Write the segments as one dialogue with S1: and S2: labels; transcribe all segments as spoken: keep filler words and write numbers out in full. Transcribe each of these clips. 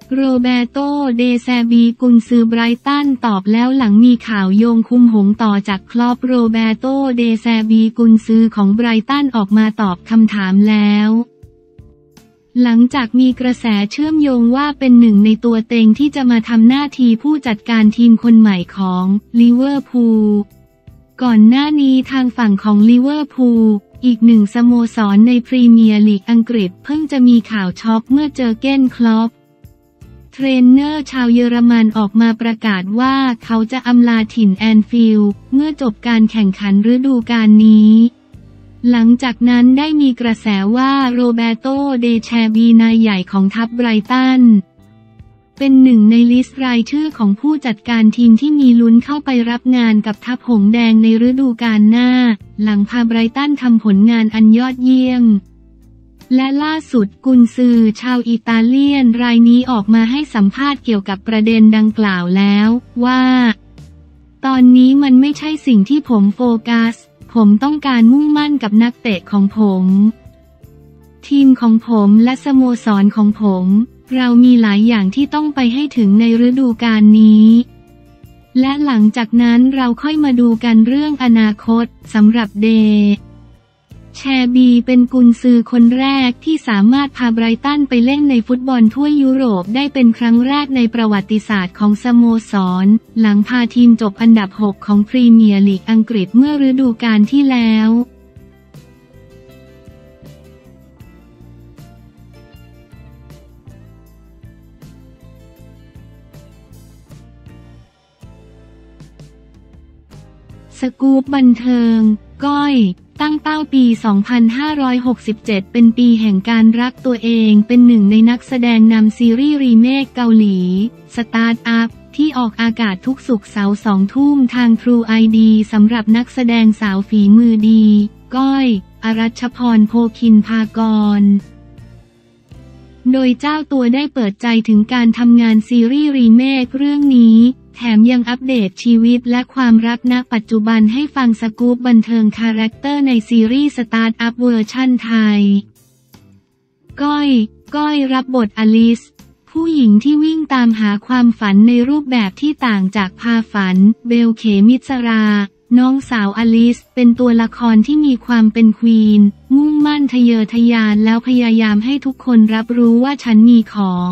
S1: โรเบโต เดแซบีกุนซือไบรตันตอบแล้วหลังมีข่าวโยงคุมหงส์ต่อจากคลอปโรเบโต เดแซบีกุนซือของไบรตันออกมาตอบคำถามแล้วหลังจากมีกระแสเชื่อมโยงว่าเป็นหนึ่งในตัวเต็งที่จะมาทำหน้าที่ผู้จัดการทีมคนใหม่ของลิเวอร์พูลก่อนหน้านี้ทางฝั่งของลิเวอร์พูลอีกหนึ่งสโมสรในพรีเมียร์ลีกอังกฤษเพิ่งจะมีข่าวช็อกเมื่อเจอเก้นคล็อปเทรนเนอร์ชาวเยอรมันออกมาประกาศว่าเขาจะอำลาถิ่นแอนฟิลด์เมื่อจบการแข่งขันฤดูกาลนี้หลังจากนั้นได้มีกระแสว่าโรเบโต เดแชบีนายใหญ่ของทัพไบรตันเป็นหนึ่งในลิสต์รายชื่อของผู้จัดการทีมที่มีลุ้นเข้าไปรับงานกับทัพหงส์แดงในฤดูกาลหน้าหลังพาไบรตันทำผลงานอันยอดเยี่ยมและล่าสุดกุนซือชาวอิตาเลียนรายนี้ออกมาให้สัมภาษณ์เกี่ยวกับประเด็นดังกล่าวแล้วว่าตอนนี้มันไม่ใช่สิ่งที่ผมโฟกัสผมต้องการมุ่งมั่นกับนักเตะของผมทีมของผมและสโมสรของผมเรามีหลายอย่างที่ต้องไปให้ถึงในฤดูกาลนี้และหลังจากนั้นเราค่อยมาดูกันเรื่องอนาคตสำหรับเดแชบีเป็นกุนซือคนแรกที่สามารถพาไบรตันไปเล่นในฟุตบอลทั่วยุโรปได้เป็นครั้งแรกในประวัติศาสตร์ของสโมสรหลังพาทีมจบอันดับหกของพรีเมียร์ลีกอังกฤษเมื่อฤดูกาลที่แล้วสกู๊ปบันเทิงก้อยตั้งเป้าปี สองพันห้าร้อยหกสิบเจ็ด เป็นปีแห่งการรักตัวเองเป็นหนึ่งในนักแสดงนำซีรีส์รีเมคเกาหลีสตาร์ทอัพที่ออกอากาศทุกศุกร์เสาร์สองทุ่มทาง ทรู ไอ ดี สำหรับนักแสดงสาวฝีมือดีก้อยอรัชพรโพคินพากรโดยเจ้าตัวได้เปิดใจถึงการทำงานซีรีส์รีเมคเรื่องนี้แถมยังอัปเดตชีวิตและความรักณปัจจุบันให้ฟังสกู๊ปบันเทิงคาแรคเตอร์ในซีรีส์สตาร์ทอัพเวอร์ชั่นไทยก้อยก้อยรับบทอลิสผู้หญิงที่วิ่งตามหาความฝันในรูปแบบที่ต่างจากพาฝันเบลเขมิสราน้องสาวอลิสเป็นตัวละครที่มีความเป็นควีนมุ่งมั่นทะเยอทะยานแล้วพยายามให้ทุกคนรับรู้ว่าฉันมีของ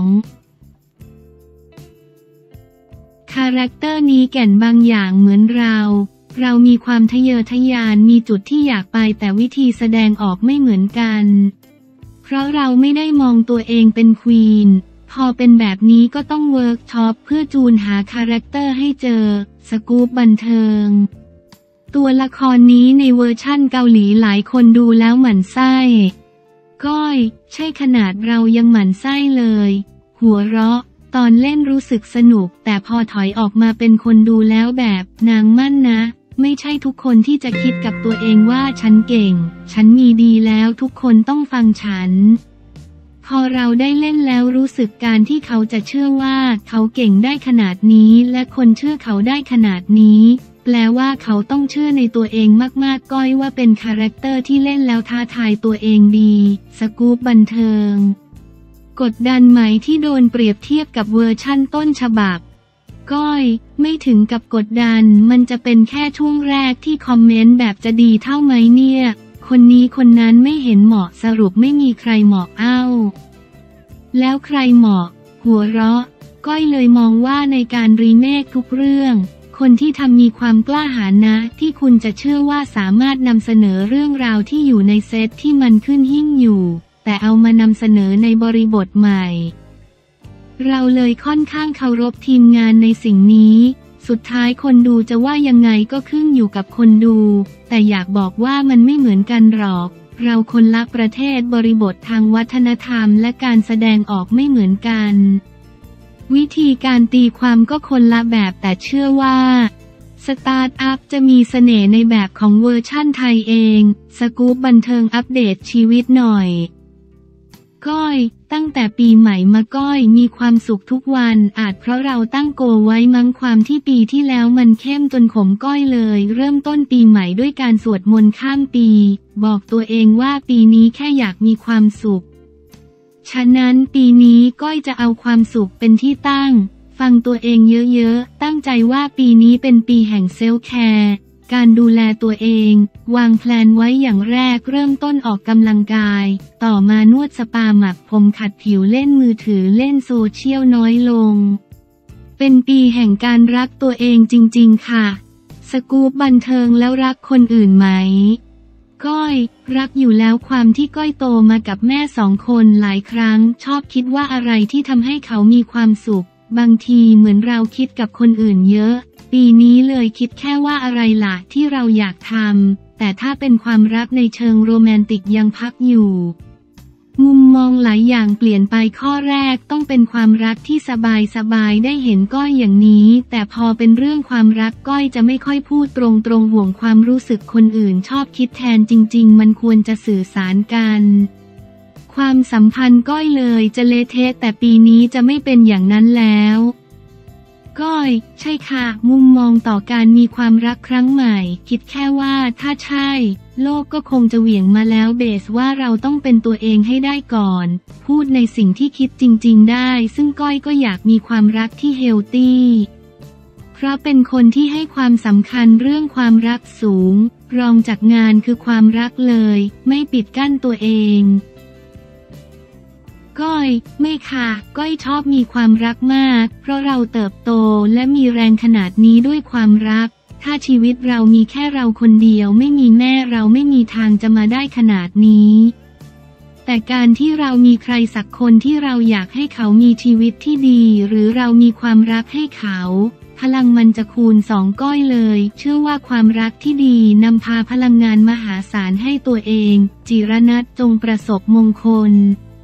S1: คาแรคเตอร์นี้แก่นบางอย่างเหมือนเราเรามีความทะเยอทะยานมีจุดที่อยากไปแต่วิธีแสดงออกไม่เหมือนกันเพราะเราไม่ได้มองตัวเองเป็นควีนพอเป็นแบบนี้ก็ต้องเวิร์กช็อปเพื่อจูนหาคาแรคเตอร์ให้เจอสกู๊ปบันเทิงตัวละครนี้ในเวอร์ชั่นเกาหลีหลายคนดูแล้วหมั่นไส้ก้อยใช่ขนาดเรายังหมั่นไส้เลยหัวเราะตอนเล่นรู้สึกสนุกแต่พอถอยออกมาเป็นคนดูแล้วแบบนางมั่นนะไม่ใช่ทุกคนที่จะคิดกับตัวเองว่าฉันเก่งฉันมีดีแล้วทุกคนต้องฟังฉันพอเราได้เล่นแล้วรู้สึกการที่เขาจะเชื่อว่าเขาเก่งได้ขนาดนี้และคนเชื่อเขาได้ขนาดนี้แปลว่าเขาต้องเชื่อในตัวเองมากๆก้อยว่าเป็นคาแรคเตอร์ที่เล่นแล้วท้าทายตัวเองดีสกู๊ปบันเทิงกดดันไหมที่โดนเปรียบเทียบกับเวอร์ชั่นต้นฉบับก้อยไม่ถึงกับกดดันมันจะเป็นแค่ช่วงแรกที่คอมเมนต์แบบจะดีเท่าไหมเนี่ยคนนี้คนนั้นไม่เห็นเหมาะสรุปไม่มีใครเหมาะเอ้าแล้วใครเหมาะหัวเราะก้อยเลยมองว่าในการรีเมคทุกเรื่องคนที่ทำมีความกล้าหาญนะที่คุณจะเชื่อว่าสามารถนำเสนอเรื่องราวที่อยู่ในเซตที่มันขึ้นหิ้งอยู่แต่เอามานำเสนอในบริบทใหม่เราเลยค่อนข้างเคารพทีมงานในสิ่งนี้สุดท้ายคนดูจะว่ายังไงก็ขึ้นอยู่กับคนดูแต่อยากบอกว่ามันไม่เหมือนกันหรอกเราคนละประเทศบริบททางวัฒนธรรมและการแสดงออกไม่เหมือนกันวิธีการตีความก็คนละแบบแต่เชื่อว่าสตาร์ทอัพจะมีเสน่ห์ในแบบของเวอร์ชั่นไทยเองสกู๊ปบันเทิงอัปเดตชีวิตหน่อยก้อยตั้งแต่ปีใหม่มาก้อยมีความสุขทุกวันอาจเพราะเราตั้งโกไว้มั้งความที่ปีที่แล้วมันเข้มจนขมก้อยเลยเริ่มต้นปีใหม่ด้วยการสวดมนต์ข้ามปีบอกตัวเองว่าปีนี้แค่อยากมีความสุขฉะนั้นปีนี้ก้อยจะเอาความสุขเป็นที่ตั้งฟังตัวเองเยอะๆตั้งใจว่าปีนี้เป็นปีแห่งเซลฟ์แคร์การดูแลตัวเองวางแพลนไว้อย่างแรกเริ่มต้นออกกำลังกายต่อมานวดสปาหมักผมขัดผิวเล่นมือถือเล่นโซเชียลน้อยลงเป็นปีแห่งการรักตัวเองจริงๆค่ะสกู๊ปบันเทิงแล้วรักคนอื่นไหมก้อยรักอยู่แล้วความที่ก้อยโตมากับแม่สองคนหลายครั้งชอบคิดว่าอะไรที่ทำให้เขามีความสุขบางทีเหมือนเราคิดกับคนอื่นเยอะปีนี้เลยคิดแค่ว่าอะไรล่ะที่เราอยากทำแต่ถ้าเป็นความรักในเชิงโรแมนติกยังพักอยู่มุมมองหลายอย่างเปลี่ยนไปข้อแรกต้องเป็นความรักที่สบายสบายได้เห็นก้อยอย่างนี้แต่พอเป็นเรื่องความรักก้อยจะไม่ค่อยพูดตรงๆห่วงความรู้สึกคนอื่นชอบคิดแทนจริงๆมันควรจะสื่อสารกันความสัมพันธ์ก้อยเลยจะเละเทะแต่ปีนี้จะไม่เป็นอย่างนั้นแล้วก้อยใช่ค่ะมุมมองต่อการมีความรักครั้งใหม่คิดแค่ว่าถ้าใช่โลกก็คงจะเหวี่ยงมาแล้วเบสว่าเราต้องเป็นตัวเองให้ได้ก่อนพูดในสิ่งที่คิดจริงๆได้ซึ่งก้อยก็อยากมีความรักที่เฮลตี้เพราะเป็นคนที่ให้ความสำคัญเรื่องความรักสูงรองจากงานคือความรักเลยไม่ปิดกั้นตัวเองก้อยไม่ค่ะก้อยชอบมีความรักมากเพราะเราเติบโตและมีแรงขนาดนี้ด้วยความรักถ้าชีวิตเรามีแค่เราคนเดียวไม่มีแม่เราไม่มีทางจะมาได้ขนาดนี้แต่การที่เรามีใครสักคนที่เราอยากให้เขามีชีวิตที่ดีหรือเรามีความรักให้เขาพลังมันจะคูณสองก้อยเลยเชื่อว่าความรักที่ดีนำพาพลังงานมหาศาลให้ตัวเองจิรนัสจงประสบมงคล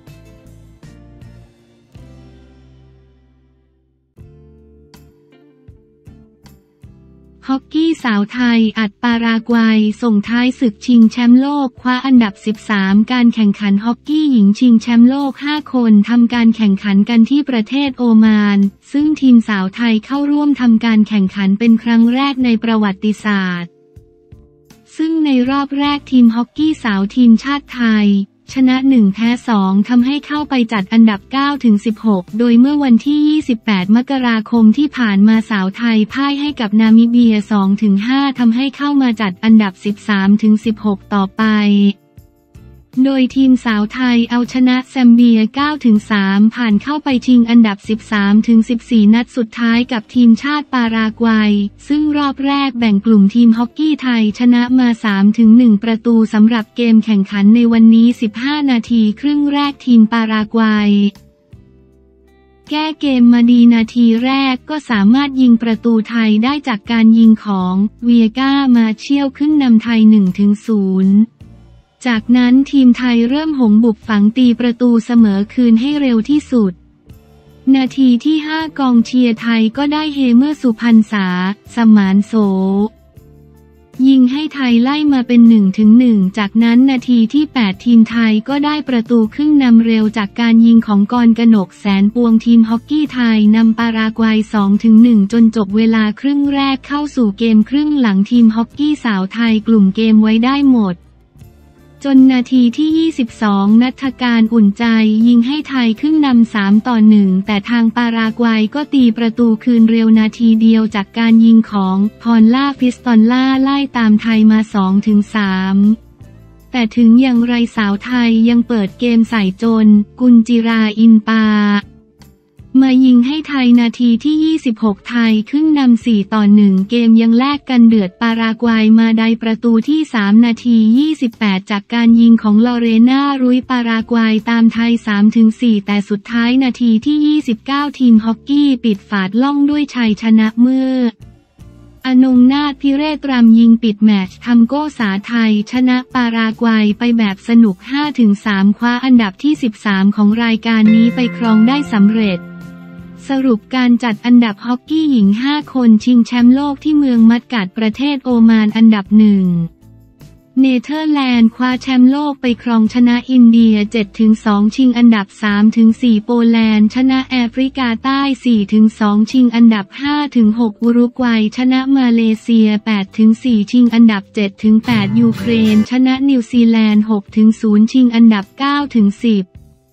S1: ฮอกกี้สาวไทยอัดปารากวัยส่งท้ายศึกชิงแชมป์โลกคว้าอันดับสิบสามการแข่งขันฮอกกี้หญิงชิงแชมป์โลกห้าคนทำการแข่งขันกันที่ประเทศโอมานซึ่งทีมสาวไทยเข้าร่วมทำการแข่งขันเป็นครั้งแรกในประวัติศาสตร์ซึ่งในรอบแรกทีมฮอกกี้สาวทีมชาติไทยชนะหนึ่งแพ้สองทำให้เข้าไปจัดอันดับ เก้าถึงสิบหก โดยเมื่อวันที่ ยี่สิบแปด มกราคมที่ผ่านมาสาวไทยพ่ายให้กับนามิเบีย สองถึงห้า ทำให้เข้ามาจัดอันดับ สิบสามถึงสิบหก ต่อไปโดยทีมสาวไทยเอาชนะแซมเบีย เก้าถึงสาม ผ่านเข้าไปชิงอันดับ สิบสามถึงสิบสี่ นัดสุดท้ายกับทีมชาติปารากวัยซึ่งรอบแรกแบ่งกลุ่มทีมฮอกกี้ไทยชนะมา สามถึงหนึ่ง ประตูสำหรับเกมแข่งขันในวันนี้ สิบห้า นาทีครึ่งแรกทีมปารากวัยแก้เกมมาดีนาทีแรกก็สามารถยิงประตูไทยได้จากการยิงของเวียก้ามาเชี่ยวขึ้นนำไทย หนึ่งถึงศูนย์จากนั้นทีมไทยเริ่มหงบุกฝังตีประตูเสมอคืนให้เร็วที่สุดนาทีที่ห้ากองเชียร์ไทยก็ได้เฮเมื่อสุพรรณษาสมานโสยิงให้ไทยไล่มาเป็นหนึ่งถึงหนึ่งจากนั้นนาทีที่แปดทีมไทยก็ได้ประตูครึ่งนำเร็วจากการยิงของกรกนกแสนปวงทีมฮอกกี้ไทยนำปารากวัย สองถึงหนึ่ง จนจบเวลาครึ่งแรกเข้าสู่เกมครึ่งหลังทีมฮอกกี้สาวไทยกลุ่มเกมไว้ได้หมดจนนาทีที่ ยี่สิบสอง ณัฐการอุ่นใจยิงให้ไทยขึ้นนำ สามต่อหนึ่ง แต่ทางปารากวัยก็ตีประตูคืนเร็วนาทีเดียวจากการยิงของพอลล่าฟิสตอนล่าไล่ตามไทยมา สองถึงสาม แต่ถึงอย่างไรสาวไทยยังเปิดเกมใส่จนกุญจิราอินปามายิงให้ไทยนาทีที่ ยี่สิบหก ไทยขึ้นนำ สี่ต่อหนึ่ง เกมยังแลกกันเดือดปารากวัยมาได้ประตูที่ สาม นาที ยี่สิบแปด จากการยิงของลอเรน่ารุยปารากวัยตามไทย สามถึงสี่ แต่สุดท้ายนาทีที่ ยี่สิบเก้า ทีมฮอกกี้ปิดฝาดล่องด้วยชัยชนะเมื่ออนงนาถพิเรศรำยิงปิดแมตช์ทำโก้สาไทยชนะปารากวัยไปแบบสนุก ห้าถึงสาม คว้าอันดับที่ สิบสาม ของรายการนี้ไปครองได้สำเร็จสรุปการจัดอันดับฮอกกี้หญิงห้าคนชิงแชมป์โลกที่เมืองมัสกัตประเทศโอมานอันดับหนึ่งเนเธอร์แลนด์คว้าแชมป์โลกไปครองชนะอินเดีย เจ็ดถึงสอง ชิงอันดับ สามถึงสี่ โปแลนด์ชนะแอฟริกาใต้ สี่ถึงสอง ชิงอันดับ ห้าถึงหก อุรุกวัยชนะมาเลเซีย แปดถึงสี่ ชิงอันดับ เจ็ดถึงแปด ยูเครนชนะนิวซีแลนด์ หกถึงศูนย์ ชิงอันดับ เก้าถึงสิบ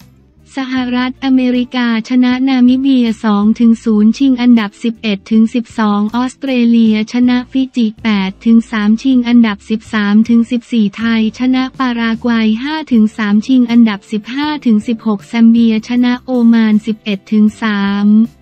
S1: สหรัฐอเมริกาชนะนามิเบีย สองถึงศูนย์ ชิงอันดับ สิบเอ็ดถึงสิบสอง ออสเตรเลียชนะฟิจิ แปดถึงสาม ชิงอันดับ สิบสามถึงสิบสี่ ไทยชนะปารากวัย ห้าถึงสาม ชิงอันดับ สิบห้าถึงสิบหก แซมเบียชนะโอมาน สิบเอ็ดถึงสาม